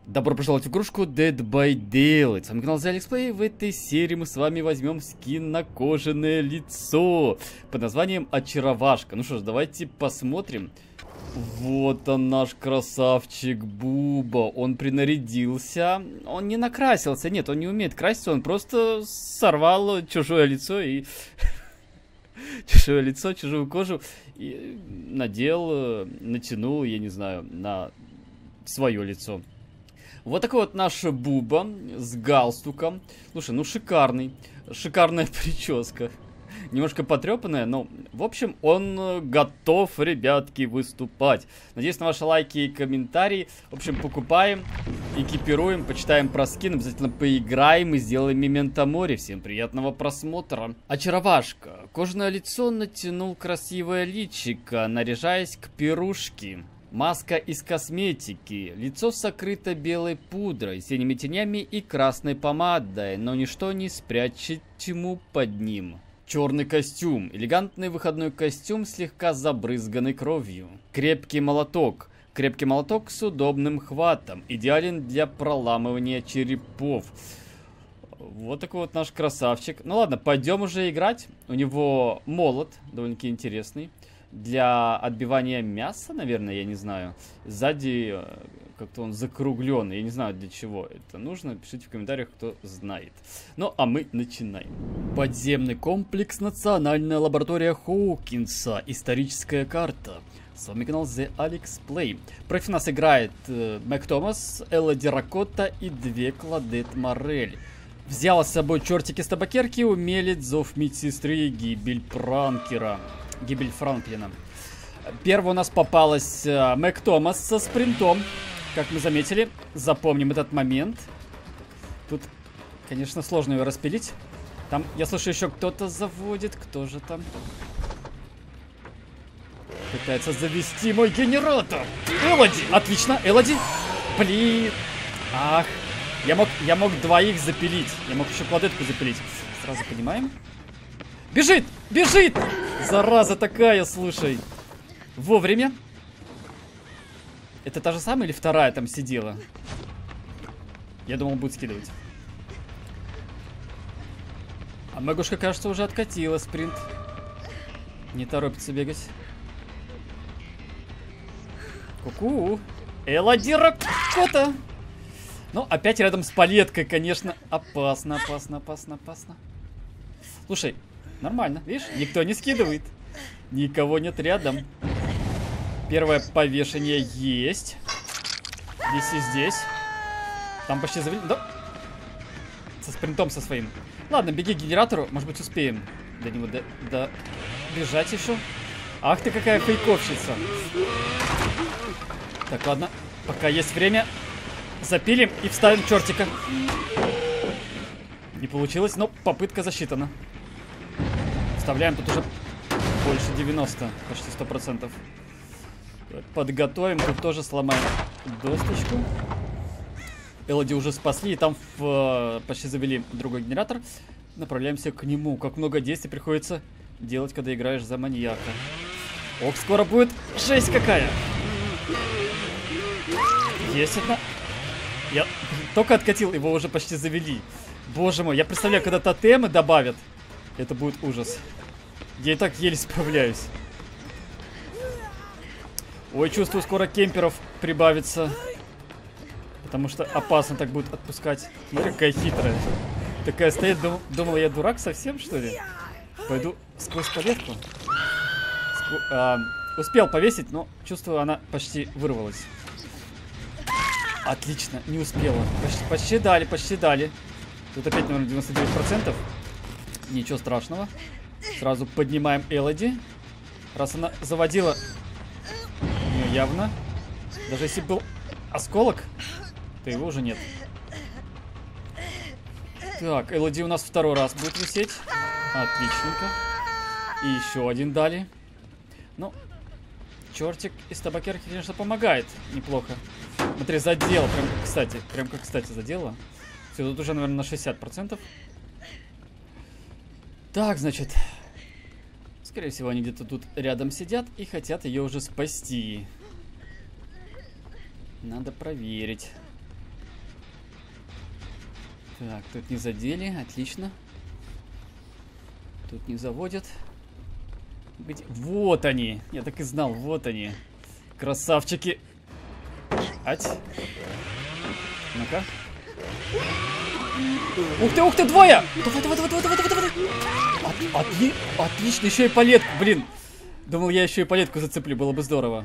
Добро пожаловать в игрушку Dead by Daylight. С вами канал ZAlexPlay. В этой серии мы с вами возьмем скин на кожаное лицо под названием Очаровашка. Ну что ж, давайте посмотрим. Вот он, наш красавчик Буба. Он принарядился. Он не накрасился. Нет, он не умеет краситься. Он просто сорвал чужое лицо и... чужое лицо, чужую кожу и надел, натянул, я не знаю, на свое лицо. Вот такой вот наш Буба с галстуком. Слушай, ну шикарный. Шикарная прическа. Немножко потрепанная, но, в общем, он готов, ребятки, выступать. Надеюсь на ваши лайки и комментарии. В общем, покупаем, экипируем, почитаем про скин, обязательно поиграем и сделаем мементо море. Всем приятного просмотра. Очаровашка. Кожаное лицо натянул красивое личико, наряжаясь к пирушке. Маска из косметики, лицо сокрыто белой пудрой, синими тенями и красной помадой, но ничто не спрячет тьму под ним. Черный костюм, элегантный выходной костюм, слегка забрызганный кровью. Крепкий молоток с удобным хватом, идеален для проламывания черепов. Вот такой вот наш красавчик. Ну ладно, пойдем уже играть. У него молот, довольно-таки интересный. Для отбивания мяса, наверное, я не знаю. Сзади как-то он закруглен. Я не знаю, для чего это нужно. Пишите в комментариях, кто знает. Ну, а мы начинаем. Подземный комплекс. Национальная лаборатория Хоукинса. Историческая карта. С вами канал ZAlexPlay. Против нас играет Мэг Томас, Элоди Ракотта и две Клодет Морель. Взяла с собой чертики с табакерки, умелец, зов медсестры и гибель пранкера. Гибель Франклина. Первая у нас попалась Мэг Томас со спринтом. Как мы заметили, запомним этот момент. Тут, конечно, сложно ее распилить. Там, я слышу, еще кто-то заводит. Кто же там? Пытается завести мой генератор. Элоди! Отлично, Элоди! Блин! Ах! Я мог двоих запилить. Я мог еще Клодетку запилить. Сразу понимаем. Бежит! Бежит! Зараза такая, слушай. Вовремя. Это та же самая или вторая там сидела? Я думал, будет скидывать. А Мэгушка, кажется, уже откатила спринт. Не торопится бегать. Ку-ку. Элоди Ракотта. Ну, опять рядом с палеткой, конечно. Опасно, опасно, опасно, опасно. Слушай, нормально, видишь? Никто не скидывает. Никого нет рядом. Первое повешение есть. Здесь и здесь. Там почти завели... Да. Со спринтом со своим. Ладно, беги к генератору. Может быть, успеем до него бежать еще. Ах ты, какая фейковщица. Так, ладно. Пока есть время. Запилим и вставим чертика. Не получилось, но попытка засчитана. Вставляем тут уже больше 90, почти 100%. Подготовим, тут тоже сломаем досточку. Элоди уже спасли, и там почти завели другой генератор. Направляемся к нему. Как много действий приходится делать, когда играешь за маньяка. Ох, скоро будет жесть какая. Есть одна. Я только откатил, его уже почти завели. Боже мой, я представляю, когда тотемы добавят. Это будет ужас. Я и так еле справляюсь. Ой, чувствую, скоро кемперов прибавится. Потому что опасно так будет отпускать. Смотри, какая хитрая. Такая стоит, думала, я дурак совсем, что ли? Пойду сквозь палетку. Успел повесить, но чувствую, она почти вырвалась. Отлично, не успела. Почти дали, почти дали. Тут опять, наверное, 99%. Ничего страшного. Сразу поднимаем Элоди. Раз она заводила... Ну, явно. Даже если был осколок, то его уже нет. Так, Элоди у нас второй раз будет висеть. Отличненько. И еще один дали. Ну, чертик из табакерки, конечно, помогает. Неплохо. Смотри, задела. Прям как кстати задела. Все, тут уже, наверное, на 60%. Так, значит... Скорее всего, они где-то тут рядом сидят и хотят ее уже спасти. Надо проверить. Так, тут не задели, отлично. Тут не заводят. Где? Вот они. Я так и знал, вот они. Красавчики. Ать. Ну-ка. Ух ты, двое! Давай. Отлично, еще и палетку, блин. Думал, я еще и палетку зацеплю, было бы здорово.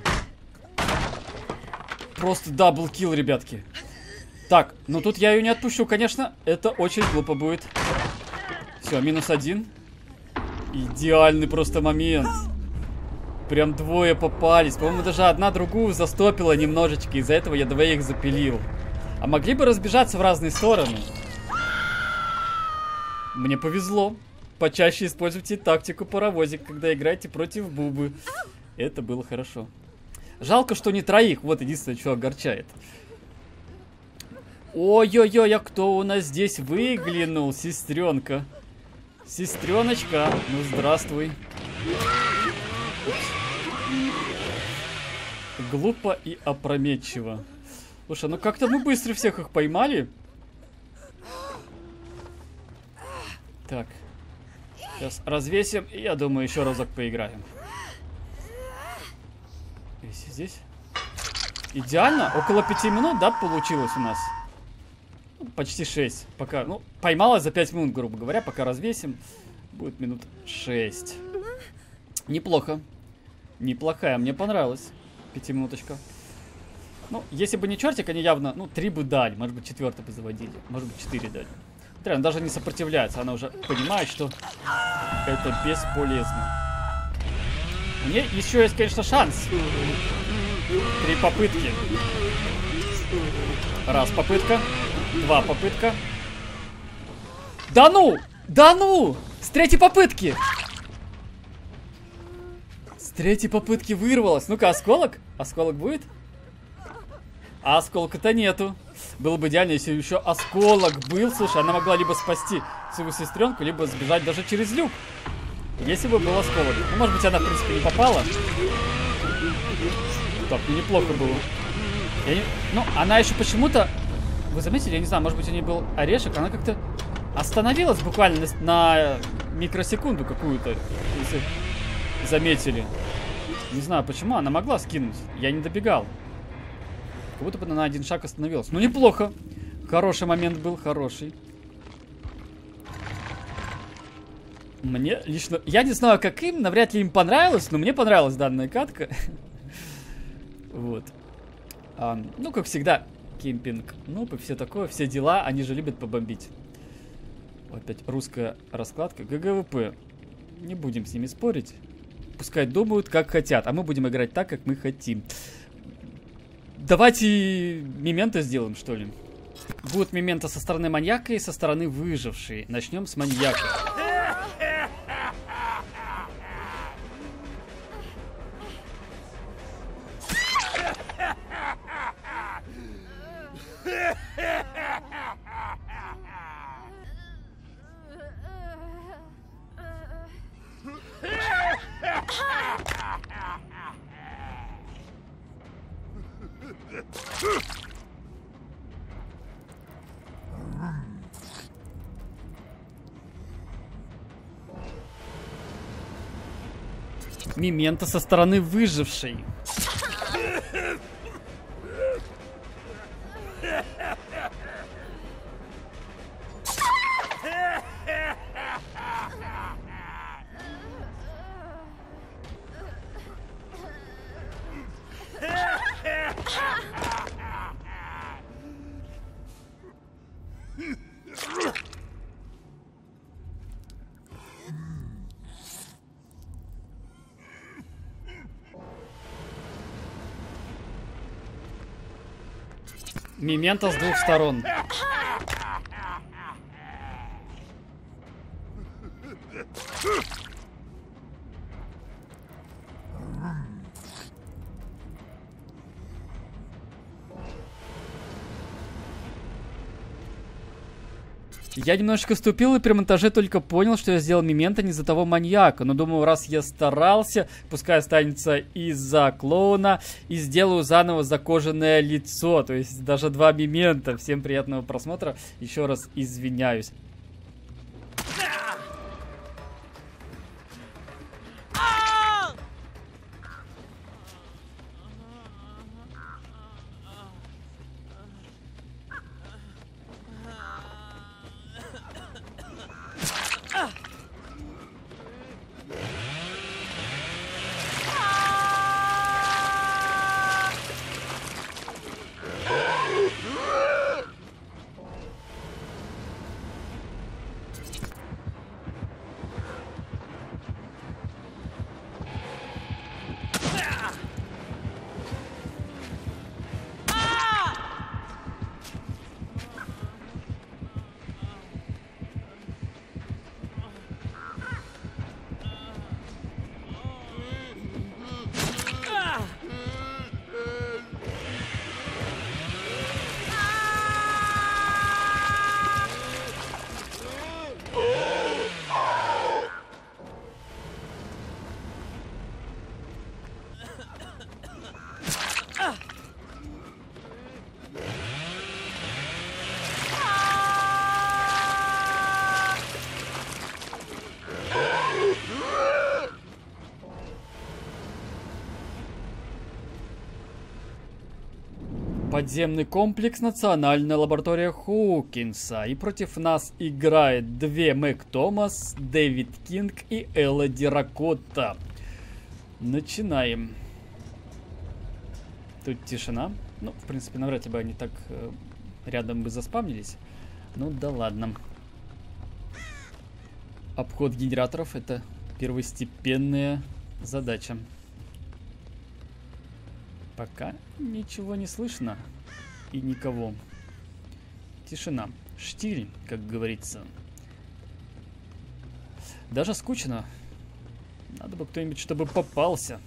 Просто даблкил, ребятки. Так, ну тут я ее не отпущу, конечно. Это очень глупо будет. Все, -1. Идеальный просто момент. Прям двое попались. По-моему, даже одна другую застопила немножечко. Из-за этого я двоих запилил. А могли бы разбежаться в разные стороны. Мне повезло. Почаще используйте тактику паровозик, когда играете против Бубы. Это было хорошо. Жалко, что не троих. Вот единственное, что огорчает. Ой-ой-ой, а кто у нас здесь выглянул? Сестренка. Сестреночка, ну здравствуй. Глупо и опрометчиво. Слушай, ну как-то мы быстро всех их поймали. Так. Сейчас развесим, и я думаю, еще разок поиграем. Здесь. Идеально. Около 5 минут, да, получилось у нас? Почти 6. Пока, ну, поймала за 5 минут, грубо говоря. Пока развесим, будет минут 6. Неплохо. Неплохая, мне понравилась. 5-минуточка. Ну, если бы не чертик, они явно, ну, 3 бы дали. Может быть, 4 бы заводили. Может быть, 4 дали. Она даже не сопротивляется. Она уже понимает, что это бесполезно. У нее еще есть, конечно, шанс. 3 попытки. Раз попытка. 2 попытка. Да ну! Да ну! С 3-й попытки! С 3-й попытки вырвалась. Ну-ка, осколок? Осколок будет? А осколка-то нету. Было бы идеально, если еще осколок был. Слушай, она могла либо спасти свою сестренку, либо сбежать даже через люк. Если бы был осколок. Ну, может быть, она, в принципе, не попала. Так, ну неплохо было. Ну, она еще почему-то... Вы заметили? Я не знаю, может быть, у нее был орешек. Она как-то остановилась буквально на микросекунду какую-то, если заметили. Не знаю, почему. Она могла скинуть. Я не добегал. Как будто бы она на 1 шаг остановилась. Ну, неплохо. Хороший момент был, хороший. Мне лично... Я не знаю, как им. Навряд ли им понравилось, но мне понравилась данная катка. Вот. Ну, как всегда, кемпинг. Ну, все такое, все дела. Они же любят побомбить. Опять русская раскладка. ГГВП. Не будем с ними спорить. Пускай думают, как хотят. А мы будем играть так, как мы хотим. Давайте мементо сделаем, что ли. Будут мементо со стороны маньяка и со стороны выжившей. Начнем с маньяка. Мементо со стороны выжившей. Мементо с 2 сторон. Я немножечко вступил и при монтаже только понял, что я сделал мементо не за того маньяка. Но думаю, раз я старался, пускай останется из-за клоуна, и сделаю заново закоженное лицо. То есть даже 2 мемента. Всем приятного просмотра. Еще раз извиняюсь. Подземный комплекс Национальная лаборатория Хоукинса. И против нас играет 2 Мэг Томас, Дэвид Кинг и Элоди Ракотта. Начинаем. Тут тишина. Ну, в принципе, навряд ли бы они так рядом бы заспавнились. Ну да ладно. Обход генераторов — это первостепенная задача. Пока ничего не слышно и никого. Тишина. Штиль, как говорится. Даже скучно. Надо бы кто-нибудь, чтобы попался.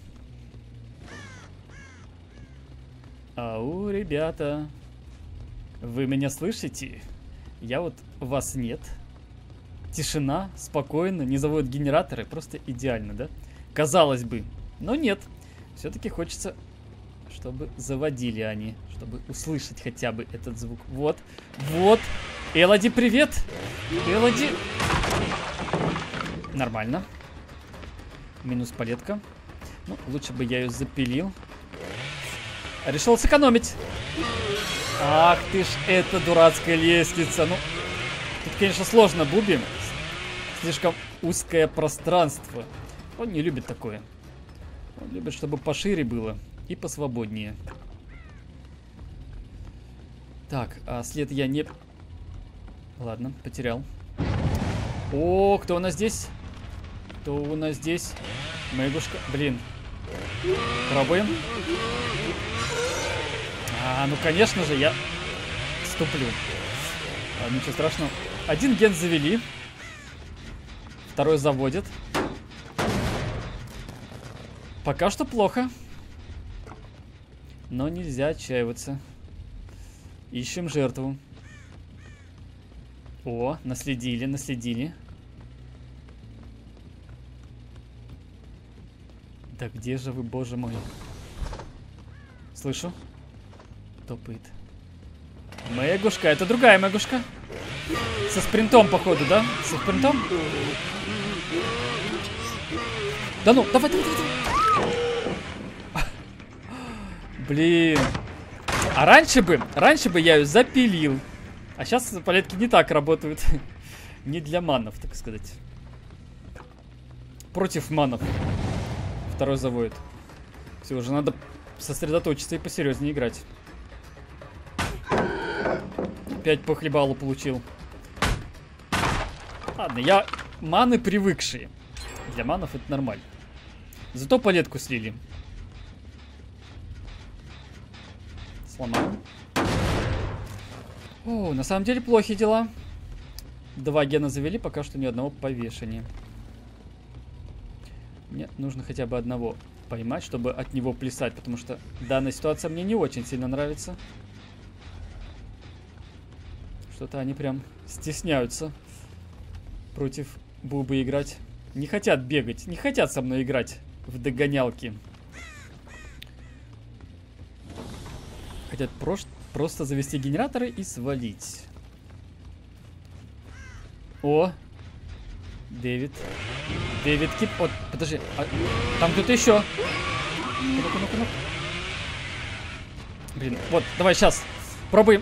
Ау, ребята. Вы меня слышите? Я вот вас нет. Тишина, спокойно, не заводят генераторы. Просто идеально, да? Казалось бы. Но нет. Все-таки хочется, чтобы заводили они. Чтобы услышать хотя бы этот звук. Вот. Вот. Элоди, привет. Элоди. Нормально. Минус палетка. Ну, лучше бы я ее запилил. Решил сэкономить. Ах ты ж, это дурацкая лестница. Ну, тут, конечно, сложно Буби. Слишком узкое пространство. Он не любит такое. Он любит, чтобы пошире было и посвободнее. Так, а след я не... Ладно, потерял. О, кто у нас здесь? Кто у нас здесь? Мэгушка. Блин. Пробуем. Ну, конечно же, я ступлю. Ничего страшного. Один ген завели. Второй заводит. Пока что плохо. Но нельзя отчаиваться. Ищем жертву. О, наследили, наследили. Да где же вы, боже мой? Слышу. Топает. Мэгушка, это другая Мэгушка. Со спринтом, походу, да? Со спринтом? Да ну, давай, давай, давай. Блин. А раньше бы я ее запилил. А сейчас палетки не так работают. Не для манов, так сказать. Против манов. Второй заводит. Все, уже надо сосредоточиться и посерьезнее играть. 5 по хлебалу получил. Ладно, я маны привыкшие. Для манов это нормально. Зато палетку слили. Сломаем. О, на самом деле плохие дела. 2 гена завели, пока что ни одного повешения. Мне нужно хотя бы одного поймать, чтобы от него плясать, потому что данная ситуация мне не очень сильно нравится. Что-то они прям стесняются против Бубы играть. Не хотят бегать, не хотят со мной играть в догонялки. Хотят просто завести генераторы и свалить. О! Дэвид. Дэвид Кип. Вот, подожди. Там кто-то еще. Ну-ка. Блин, вот, давай сейчас. Пробуем.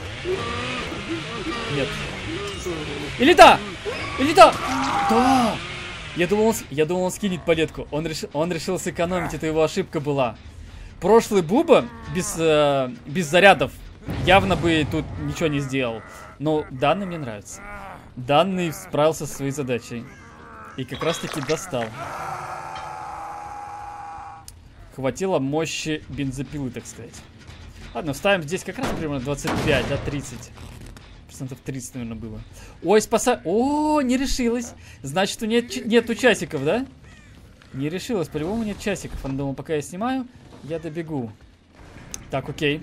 Нет. Или да! Или да! Да! Я думал, он скинет палетку. Он решил сэкономить, это его ошибка была. Прошлый Буба без зарядов явно бы тут ничего не сделал. Но данный мне нравится. Данный справился со своей задачей. И как раз таки достал. Хватило мощи бензопилы, так сказать. Ладно, ставим здесь как раз примерно 25, да, 30. Процентов 30, наверное, было. Ой, спасай. О, не решилась. Значит, нету часиков, да? Не решилась. По-любому нет часиков. Он думал, пока я снимаю, я добегу. Так, окей.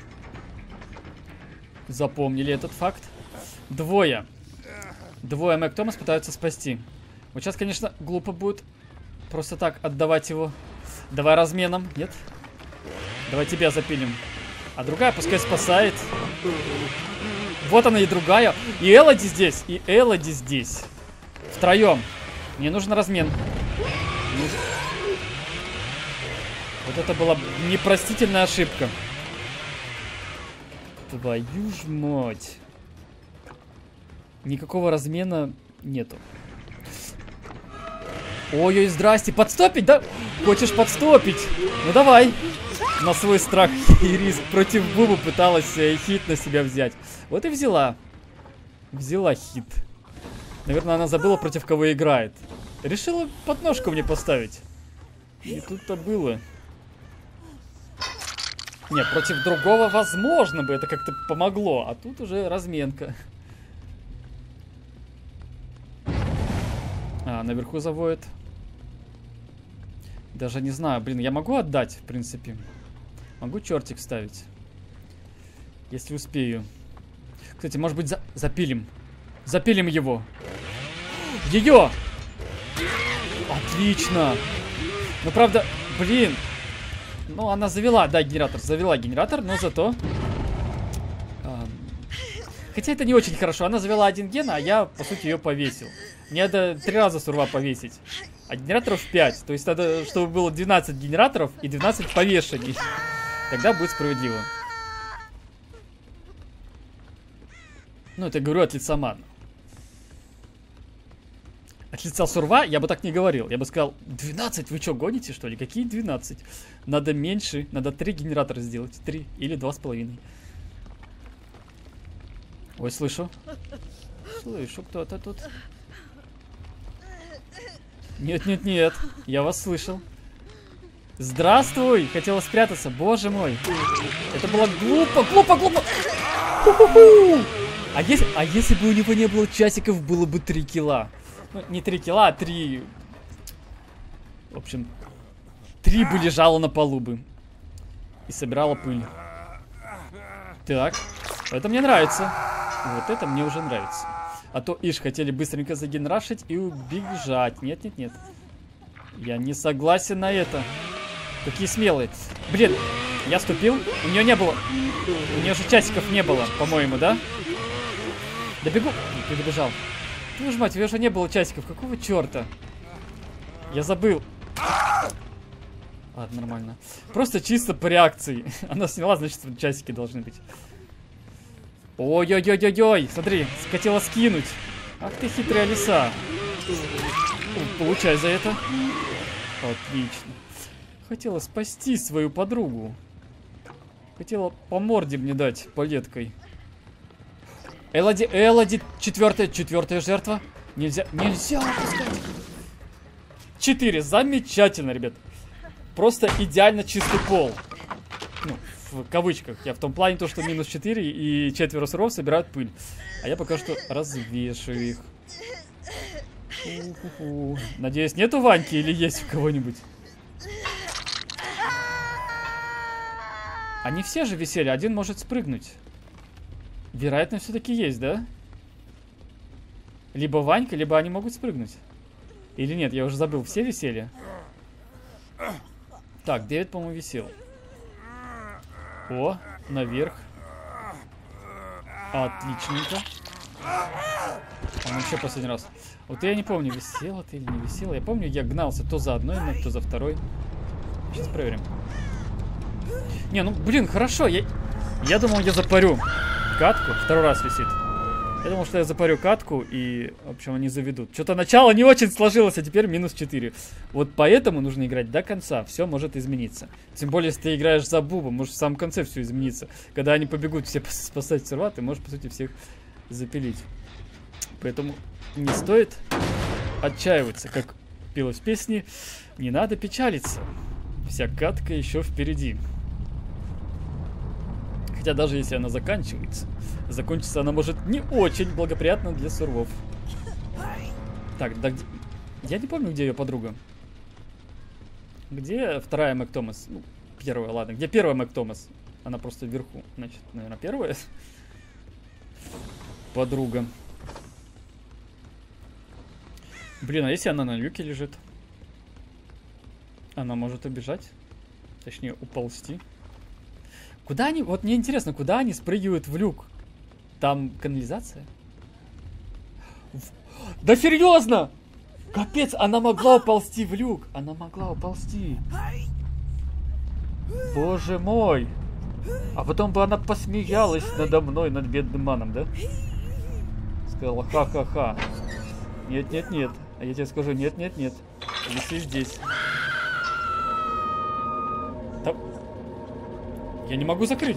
Запомнили этот факт. Двое Мэг Томас пытаются спасти. Вот сейчас, конечно, глупо будет просто так отдавать его. Давай разменом. Нет? Давай тебя запилим. А другая пускай спасает. Вот она и другая. И Элоди здесь. И Элоди здесь. Втроем. Мне нужен размен. Вот это была непростительная ошибка. Твою ж мать. Никакого размена нету. Ой-ой, здрасте. Подстопить, да? Хочешь подстопить? Ну давай. На свой страх и риск против Бубы пыталась хит на себя взять. Вот и взяла. Взяла хит. Наверное, она забыла, против кого играет. Решила подножку мне поставить. И тут-то было. Нет, против другого возможно бы это как-то помогло. А тут уже разменка. А, наверху заводит. Даже не знаю, блин, я могу отдать, в принципе. Могу чертик ставить. Если успею. Кстати, может быть, запилим. Запилим его. Ее! Отлично! Ну, правда, блин. Ну, она завела, да, генератор. Завела генератор, но зато... Хотя это не очень хорошо. Она завела один ген, а я, по сути, ее повесил. Мне надо 3 раза сурва повесить. А генераторов 5. То есть надо, чтобы было 12 генераторов и 12 повешений. Тогда будет справедливо. Ну, это я говорю от лица Мана. От лица сурва я бы так не говорил. Я бы сказал, 12? Вы что, гоните, что ли? Какие 12? Надо меньше. Надо 3 генератора сделать. 3 или 2,5. Ой, слышу. Слышу, кто-то тут. Нет. Я вас слышал. Здравствуй! Хотела спрятаться. Боже мой. Это было глупо. А если бы у него не было часиков, было бы 3 килла. Ну, не 3 килла, а 3... В общем, 3 бы лежало на полу бы. И собирала пыль. Так. Это мне нравится. Вот это мне уже нравится. А то, ишь, хотели быстренько загенрашить и убежать. Нет. Я не согласен на это. Какие смелые. Блин, я ступил. У нее не было. У нее же часиков не было, по-моему, да? Добегу. Ты добежал. Твою ж мать, у нее же не было часиков. Какого черта? Я забыл. Ладно, нормально. Просто чисто по реакции. Она сняла, значит, часики должны быть. Ой-ой-ой-ой-ой. Смотри, хотела скинуть. Ах ты хитрая лиса. Получай за это. Отлично. Хотела спасти свою подругу. Хотела по морде мне дать палеткой. Элоди, четвертая жертва. Нельзя опускать. 4, замечательно, ребят. Просто идеально чистый пол. Ну, в кавычках. Я в том плане, то, что минус 4 и 4 суров собирают пыль. А я пока что развешиваю их. Надеюсь, нету Ваньки или есть у кого-нибудь? Они все же висели, один может спрыгнуть. Вероятно, все-таки есть, да? Либо Ванька, либо они могут спрыгнуть. Или нет, я уже забыл, все висели? Так, Дэвид, по-моему, висел. О, наверх. Отличненько. Он вообще последний раз. Вот я не помню, висела ты или не висела. Я помню, я гнался то за одной, то за второй. Сейчас проверим. Не, ну, блин, хорошо. Я думал, я запарю катку. Второй раз висит. Я думал, что я запарю катку и, в общем, они заведут. Что-то начало не очень сложилось, а теперь минус 4. Вот поэтому нужно играть до конца. Все может измениться. Тем более, если ты играешь за Буба, может в самом конце все изменится. Когда они побегут все спасать серва, ты можешь, по сути, всех запилить. Поэтому не стоит отчаиваться. Как пелось в песне, не надо печалиться. Вся катка еще впереди. Хотя даже если она заканчивается, закончится она может не очень благоприятно для сервов. Так, да где... Я не помню, где ее подруга. Где вторая Мэг Томас? Ну, первая, ладно. Где первая Мэг Томас? Она просто вверху. Значит, наверное, первая подруга. Блин, а если она на люке лежит? Она может убежать. Точнее, уползти. Куда они... Вот мне интересно, куда они спрыгивают в люк? Там канализация? Да серьезно! Капец, она могла уползти в люк. Она могла уползти. Боже мой. А потом бы она посмеялась надо мной, над бедным маном, да? Сказала, ха-ха-ха. Нет-нет-нет. А я тебе скажу, нет-нет-нет. Виси здесь. Да... Я не могу закрыть.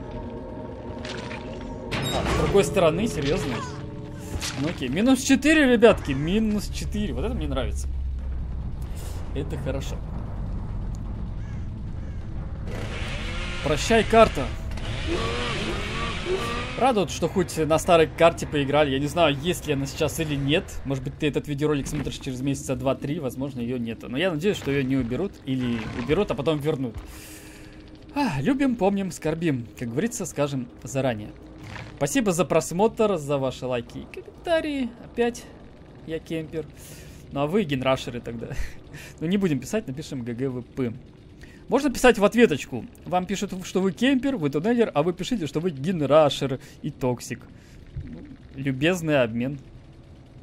А, с другой стороны, серьезно. Ну окей, минус 4, ребятки, минус 4. Вот это мне нравится. Это хорошо. Прощай, карта. Радует, что хоть на старой карте поиграли. Я не знаю, есть ли она сейчас или нет. Может быть, ты этот видеоролик смотришь через месяца 2-3. Возможно, ее нету. Но я надеюсь, что ее не уберут. Или уберут, а потом вернут. Любим, помним, скорбим. Как говорится, скажем заранее. Спасибо за просмотр, за ваши лайки и комментарии. Опять я кемпер. Ну а вы генрашеры тогда. Ну не будем писать, напишем ГГВП. Можно писать в ответочку. Вам пишут, что вы кемпер, вы туннелер, а вы пишите, что вы генрашер и токсик. Любезный обмен.